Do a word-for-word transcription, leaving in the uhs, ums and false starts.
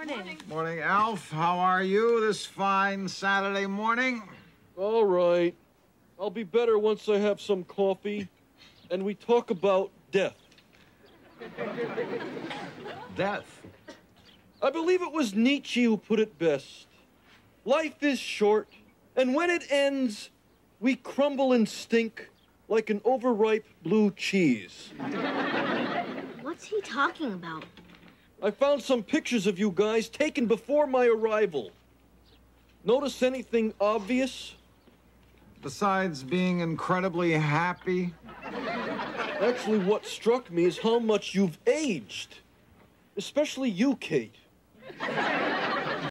Morning. Morning, Alf. How are you this fine Saturday morning? All right. I'll be better once I have some coffee and we talk about death. Death? I believe it was Nietzsche who put it best. Life is short, and when it ends, we crumble and stink like an overripe blue cheese. What's he talking about? I found some pictures of you guys taken before my arrival. Notice anything obvious? Besides being incredibly happy? Actually, what struck me is how much you've aged. Especially you, Kate.